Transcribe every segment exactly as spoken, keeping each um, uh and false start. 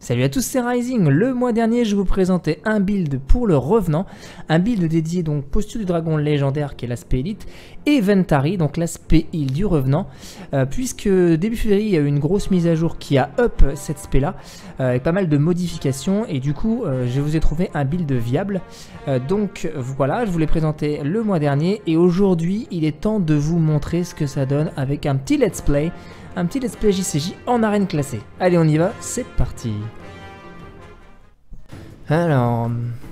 Salut à tous, c'est Rising. Le mois dernier, je vous présentais un build pour le Revenant, un build dédié donc posture du dragon légendaire qui est l'aspect élite et Ventari, donc l'aspect heal du Revenant, euh, puisque début février, il y a eu une grosse mise à jour qui a up cet aspect là, euh, avec pas mal de modifications et du coup, euh, je vous ai trouvé un build viable. Euh, donc voilà, je vous l'ai présenté le mois dernier et aujourd'hui, il est temps de vous montrer ce que ça donne avec un petit let's play. Un petit let's play J C J en arène classée. Allez, on y va, c'est parti. Alors,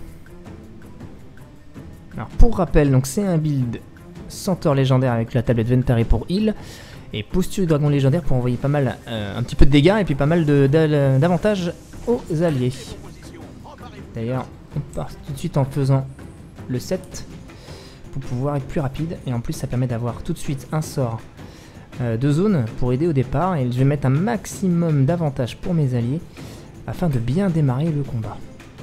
alors pour rappel, donc c'est un build Centaure légendaire avec la tablette Ventari pour heal et posture du dragon légendaire pour envoyer pas mal, euh, un petit peu de dégâts et puis pas mal d'avantages aux alliés. D'ailleurs, on part tout de suite en faisant le sept pour pouvoir être plus rapide et en plus ça permet d'avoir tout de suite un sort de zone pour aider au départ et je vais mettre un maximum d'avantages pour mes alliés afin de bien démarrer le combat.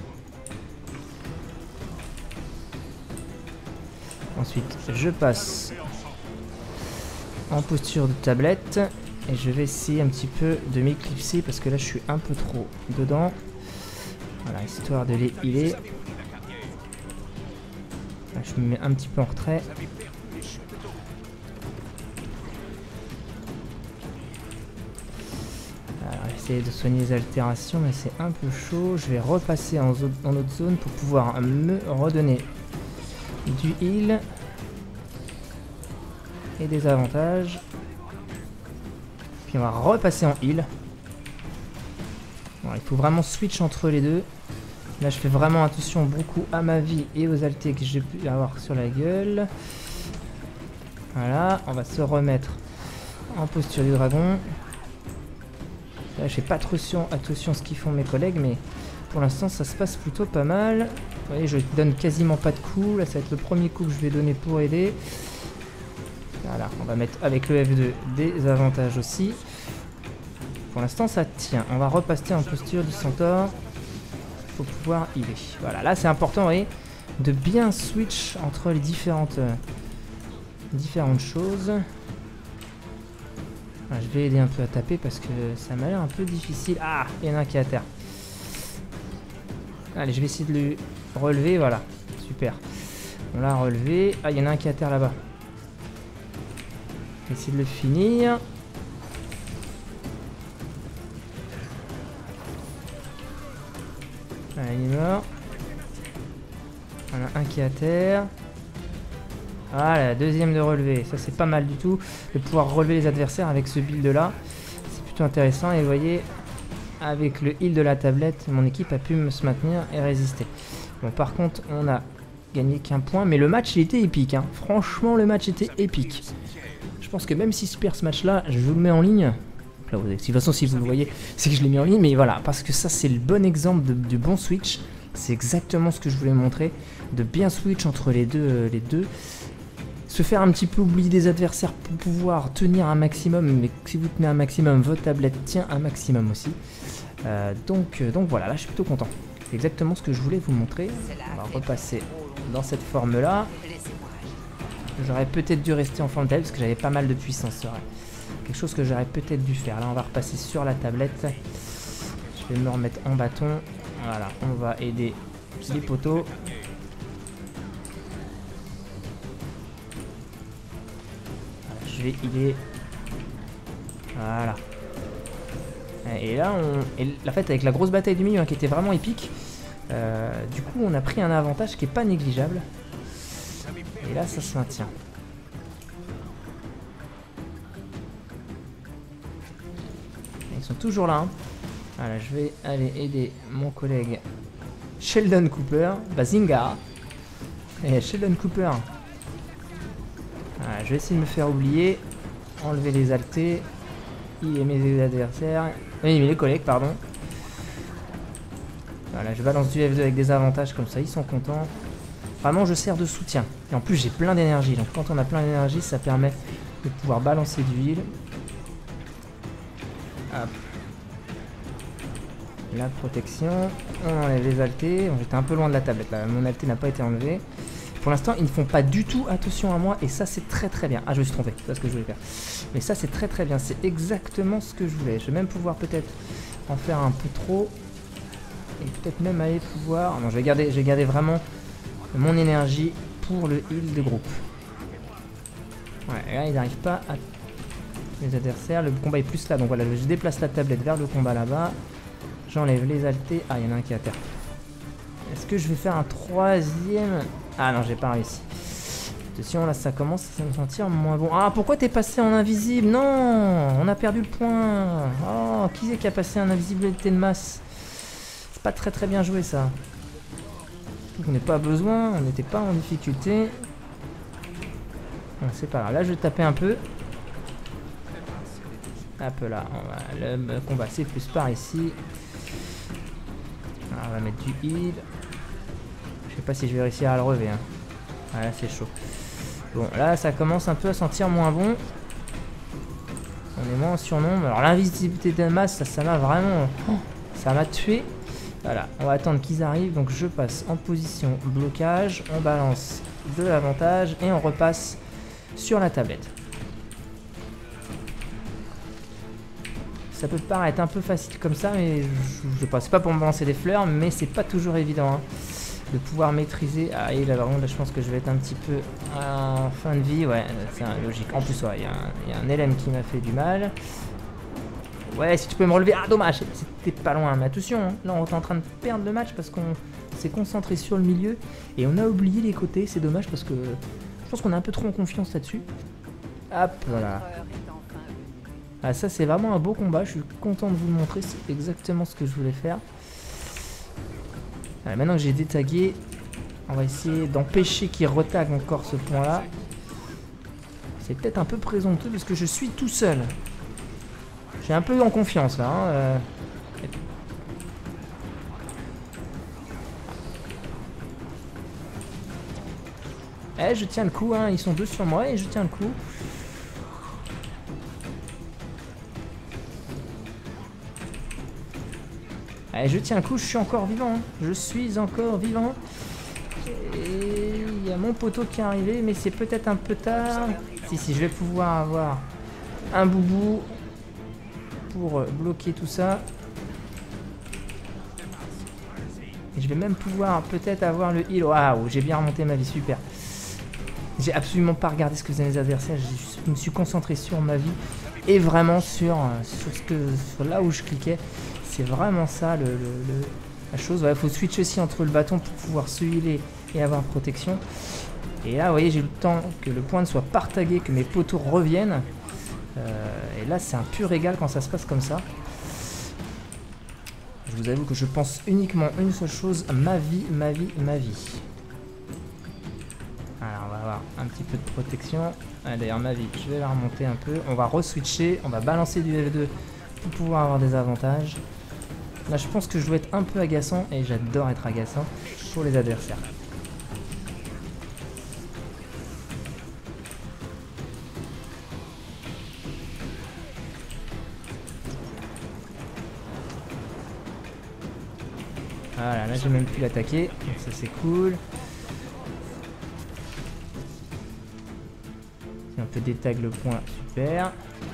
Ensuite je passe en posture de tablette et je vais essayer un petit peu de m'éclipser parce que là je suis un peu trop dedans. Voilà, histoire de les healer. Là, je me mets un petit peu en retrait. De soigner les altérations, mais c'est un peu chaud. Je vais repasser en, zone, en autre zone pour pouvoir me redonner du heal et des avantages. Puis on va repasser en heal. Bon, il faut vraiment switch entre les deux. Là, je fais vraiment attention beaucoup à ma vie et aux altés que j'ai pu avoir sur la gueule. Voilà, on va se remettre en posture du dragon. Là, je fais pas trop attention à ce qu'ils font mes collègues, mais pour l'instant ça se passe plutôt pas mal. Vous voyez, je donne quasiment pas de coups. Là, ça va être le premier coup que je vais donner pour aider. Voilà, on va mettre avec le F deux des avantages aussi. Pour l'instant, ça tient. On va repasser en posture du centaure pour pouvoir healer. Voilà, là c'est important, vous voyez, de bien switch entre les différentes, euh, différentes choses. Je vais aider un peu à taper parce que ça m'a l'air un peu difficile. Ah, il y en a un qui est à terre. Allez, je vais essayer de le relever, voilà. Super. On l'a relevé. Ah, il y en a un qui est à terre là-bas. Je vais essayer de le finir. Allez, il est mort. On a un qui est à terre. Voilà, deuxième de relevé, ça c'est pas mal du tout, de pouvoir relever les adversaires avec ce build là, c'est plutôt intéressant et vous voyez, avec le heal de la tablette, mon équipe a pu me se maintenir et résister. Bon, par contre, on a gagné qu'un point, mais le match il était épique, hein. Franchement le match était épique. Je pense que même si je perds ce match là, je vous le mets en ligne. Là, vous, de toute façon si vous le voyez, c'est que je l'ai mis en ligne, mais voilà, parce que ça c'est le bon exemple de, du bon switch, c'est exactement ce que je voulais montrer, de bien switch entre les deux, euh, les deux. Se faire un petit peu oublier des adversaires pour pouvoir tenir un maximum, mais si vous tenez un maximum, votre tablette tient un maximum aussi. Euh, donc, euh, donc voilà, là je suis plutôt content. C'est exactement ce que je voulais vous montrer. On va repasser dans cette forme-là. J'aurais peut-être dû rester en forme de tablette parce que j'avais pas mal de puissance. Quelque chose que j'aurais peut-être dû faire. Là on va repasser sur la tablette. Je vais me remettre en bâton. Voilà, on va aider les poteaux. Je vais healer. Voilà. Et là, on... Et la fait avec la grosse bataille du milieu hein, qui était vraiment épique, euh, du coup, on a pris un avantage qui est pas négligeable. Et là, ça se maintient. Ils sont toujours là. Hein. Voilà, je vais aller aider mon collègue Sheldon Cooper. Bazinga. Et Sheldon Cooper. Voilà, je vais essayer de me faire oublier, enlever les altés, il mes adversaires, oui, mais les collègues, pardon. Voilà, je balance du F deux avec des avantages comme ça, ils sont contents. Vraiment, je sers de soutien. Et en plus, j'ai plein d'énergie, donc quand on a plein d'énergie, ça permet de pouvoir balancer du heal. Hop. La protection, on enlève les altés. J'étais un peu loin de la tablette, là, mon alté n'a pas été enlevé. Pour l'instant, ils ne font pas du tout attention à moi et ça, c'est très très bien. Ah, je me suis trompé, c'est ce que je voulais faire. Mais ça, c'est très très bien. C'est exactement ce que je voulais. Je vais même pouvoir peut-être en faire un peu trop. Et peut-être même aller pouvoir... Non, je vais garder, je vais garder vraiment mon énergie pour le heal de groupe. Ouais, là, ils n'arrivent pas à... Les adversaires, le combat est plus là. Donc voilà, je déplace la tablette vers le combat là-bas. J'enlève les altés. Ah, il y en a un qui est à terre. Est-ce que je vais faire un troisième? Ah non, j'ai pas réussi. Attention, là, ça commence à me sentir moins bon. Ah, pourquoi t'es passé en invisible? Non, on a perdu le point. Oh, qui c'est qui a passé en invisibilité de masse? C'est pas très très bien joué, ça. On n'est pas besoin, on n'était pas en difficulté. Bon, c'est pas grave. Là, je vais taper un peu. Hop là, on va, le combat c'est plus par ici. Alors, on va mettre du heal. Je sais pas si je vais réussir à le relever. Hein. Ah, là c'est chaud. Bon, là ça commence un peu à sentir moins bon. On est moins en surnombre. Alors l'invisibilité de masse, ça ça m'a vraiment... Oh, ça m'a tué. Voilà, on va attendre qu'ils arrivent. Donc je passe en position blocage. On balance de l'avantage et on repasse sur la tablette. Ça peut paraître un peu facile comme ça, mais je, je sais pas, c'est pas pour me lancer des fleurs, mais c'est pas toujours évident hein, de pouvoir maîtriser. Ah, et là, là, je pense que je vais être un petit peu en fin de vie, ouais, c'est logique. En plus, ouais, il y, y a un L M qui m'a fait du mal. Ouais, si tu peux me relever, ah dommage, c'était pas loin, mais attention, hein, là on est en train de perdre le match parce qu'on s'est concentré sur le milieu et on a oublié les côtés, c'est dommage parce que je pense qu'on est un peu trop en confiance là-dessus. Hop, voilà. Ah, ça c'est vraiment un beau combat, je suis content de vous le montrer, c'est exactement ce que je voulais faire. Allez, maintenant que j'ai détagué, on va essayer d'empêcher qu'il retague encore ce point là. C'est peut-être un peu présomptueux parce que je suis tout seul. J'ai un peu en confiance là. Hein, euh... Eh, je tiens le coup, hein, ils sont deux sur moi et je tiens le coup. Allez, je tiens le coup, je suis encore vivant. Hein. Je suis encore vivant. Et il y a mon poteau qui est arrivé, mais c'est peut-être un peu tard. Si, si, je vais pouvoir avoir un boubou pour bloquer tout ça. Et je vais même pouvoir peut-être avoir le heal. Waouh, j'ai bien remonté ma vie, super. J'ai absolument pas regardé ce que faisaient mes adversaires. Je me suis concentré sur ma vie et vraiment sur, sur, ce que, sur là où je cliquais. C'est vraiment ça le, le, le, la chose. Il ouais, faut switcher aussi entre le bâton pour pouvoir se healer et avoir protection. Et là, vous voyez, j'ai eu le temps que le point ne soit partagé, que mes poteaux reviennent. Euh, et là, c'est un pur régal quand ça se passe comme ça. Je vous avoue que je pense uniquement une seule chose, ma vie, ma vie, ma vie. Alors, on va avoir un petit peu de protection. Ah, d'ailleurs, ma vie, je vais la remonter un peu. On va re-switcher, on va balancer du F deux pour pouvoir avoir des avantages. Là, je pense que je dois être un peu agaçant, et j'adore être agaçant pour les adversaires. Voilà, là j'ai même pu l'attaquer, donc ça c'est cool. Si on peut détag le point, super.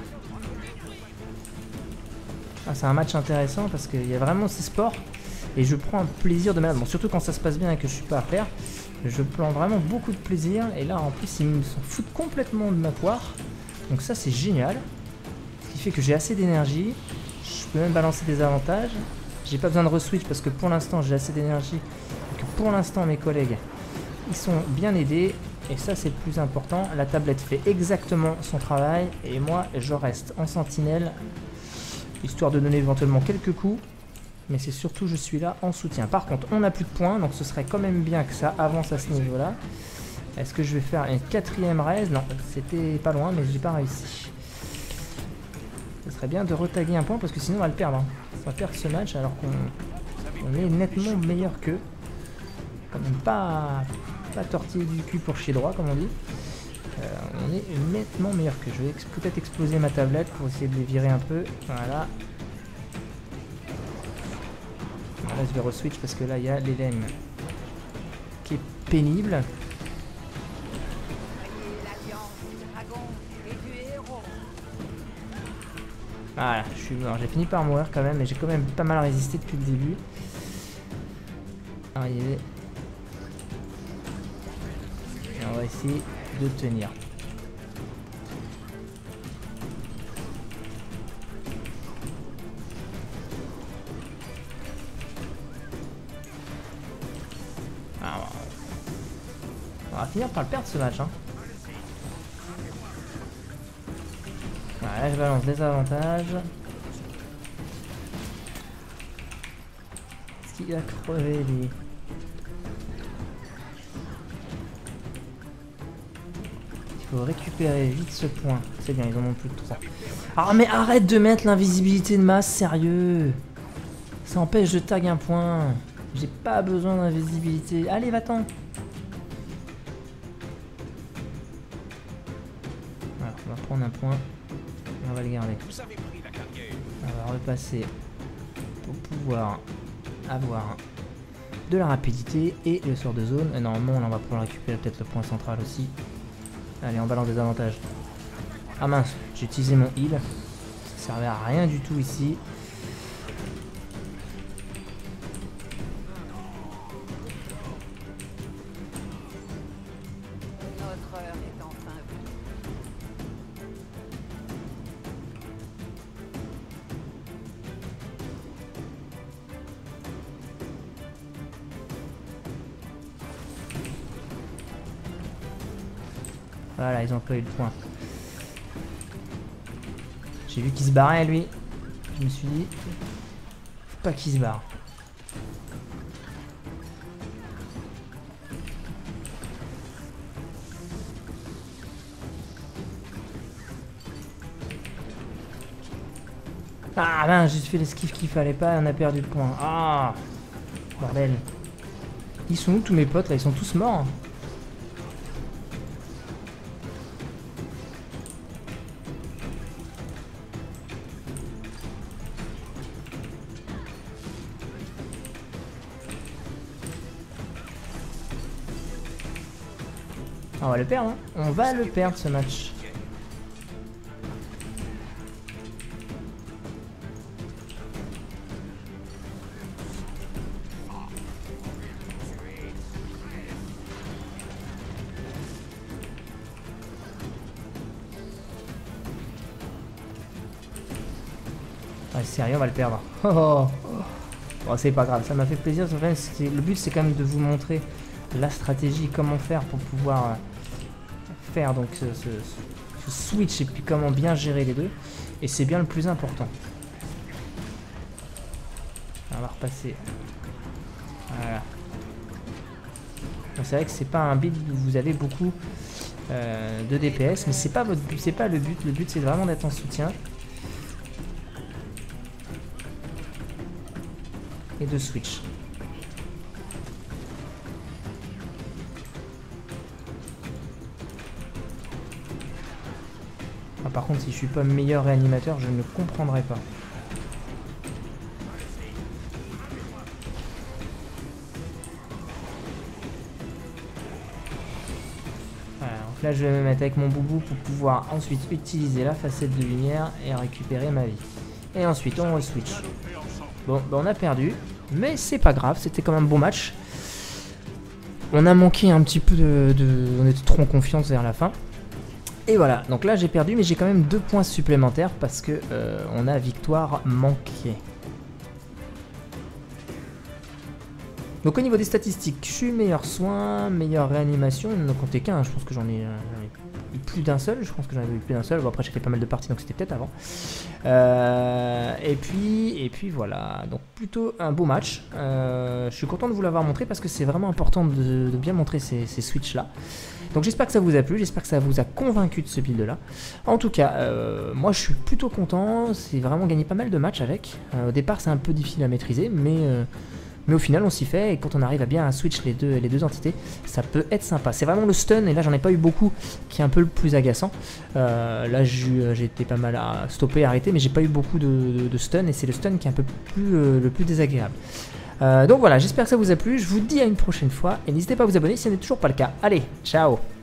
Ah, c'est un match intéressant parce qu'il y a vraiment ces sports et je prends un plaisir de malade. Bon, surtout quand ça se passe bien et que je suis pas à faire, je prends vraiment beaucoup de plaisir. Et là en plus ils me s'en foutent complètement de ma poire, donc ça c'est génial. Ce qui fait que j'ai assez d'énergie, je peux même balancer des avantages. J'ai pas besoin de re-switch parce que pour l'instant j'ai assez d'énergie et que pour l'instant mes collègues ils sont bien aidés et ça c'est le plus important. La tablette fait exactement son travail et moi je reste en sentinelle histoire de donner éventuellement quelques coups, mais c'est surtout je suis là en soutien. Par contre on n'a plus de points donc ce serait quand même bien que ça avance à ce niveau là. Est-ce que je vais faire une quatrième raise? Non, c'était pas loin mais j'ai pas réussi. Ce serait bien de retaguer un point parce que sinon on va le perdre. Hein. On va perdre ce match alors qu'on on est nettement meilleur qu'eux. Quand même pas, pas tortiller du cul pour chier droit comme on dit. Euh, on est nettement meilleur que je vais ex peut-être exploser ma tablette pour essayer de les virer un peu. Voilà. Là je vais re-switch parce que là il y a l'Hélène qui est pénible. Voilà, j'ai fini par mourir quand même, mais j'ai quand même pas mal résisté depuis le début. arriver. Et on va essayer de tenir. Ah, on va finir par le perdre ce match. Hein. Voilà, là je balance des avantages. Est-ce qu'il a crevé lui? Il faut récupérer vite ce point. C'est bien, ils en ont plus de trois. Ah mais arrête de mettre l'invisibilité de masse, sérieux. Ça empêche de tag un point. J'ai pas besoin d'invisibilité. Allez, va-t'en. Voilà, on va prendre un point. On va le garder. On va repasser pour pouvoir avoir de la rapidité et le sort de zone. Et normalement, là, on va pouvoir récupérer peut-être le point central aussi. Allez, on balance des avantages. Ah mince, j'ai utilisé mon heal. Ça servait à rien du tout ici. Voilà, ils ont pas eu le point. J'ai vu qu'il se barrait lui. Je me suis dit, faut pas qu'il se barre. Ah mince, j'ai fait l'esquive qu'il fallait pas, on a perdu le point. Ah, bordel. Ils sont où tous mes potes là? Ils sont tous morts. On va le perdre, hein. On va le perdre ce match. Ouais, sérieux, on va le perdre. Oh, oh. Bon, c'est pas grave, ça m'a fait plaisir. Le but, c'est quand même de vous montrer la stratégie, comment faire pour pouvoir faire donc ce, ce, ce switch et puis comment bien gérer les deux. Et c'est bien le plus important. On va repasser. Voilà. C'est vrai que c'est pas un build où vous avez beaucoup euh, de D P S, mais c'est pas votre but, c'est pas le but. Le but c'est vraiment d'être en soutien et de switch. Ah, par contre, si je suis pas meilleur réanimateur, je ne comprendrai pas. Voilà, donc là, je vais me mettre avec mon boubou pour pouvoir ensuite utiliser la facette de lumière et récupérer ma vie. Et ensuite, on re-switch. Bon, bah on a perdu, mais c'est pas grave, c'était quand même un bon match. On a manqué un petit peu de... de on était trop en confiance vers la fin. Et voilà, donc là j'ai perdu, mais j'ai quand même deux points supplémentaires parce que euh, on a victoire manquée. Donc au niveau des statistiques, je suis meilleur soin, meilleure réanimation, ne comptez qu'un, je pense que j'en ai, euh, ai eu plus d'un seul, je pense que j'en avais eu plus d'un seul, bon après j'ai fait pas mal de parties donc c'était peut-être avant. Euh, et puis et puis voilà, donc plutôt un beau match, euh, je suis content de vous l'avoir montré parce que c'est vraiment important de, de bien montrer ces, ces switches là. Donc j'espère que ça vous a plu, j'espère que ça vous a convaincu de ce build là. En tout cas, euh, moi je suis plutôt content, c'est vraiment gagné pas mal de matchs avec. Euh, au départ c'est un peu difficile à maîtriser, mais, euh, mais au final on s'y fait et quand on arrive à bien switch les deux, les deux entités, ça peut être sympa. C'est vraiment le stun, et là j'en ai pas eu beaucoup, qui est un peu le plus agaçant. Euh, là j'ai été pas mal à stopper, arrêter, mais j'ai pas eu beaucoup de, de, de stun et c'est le stun qui est un peu plus, euh, le plus désagréable. Euh, donc voilà, j'espère que ça vous a plu, je vous dis à une prochaine fois et n'hésitez pas à vous abonner si ce n'est toujours pas le cas. Allez, ciao!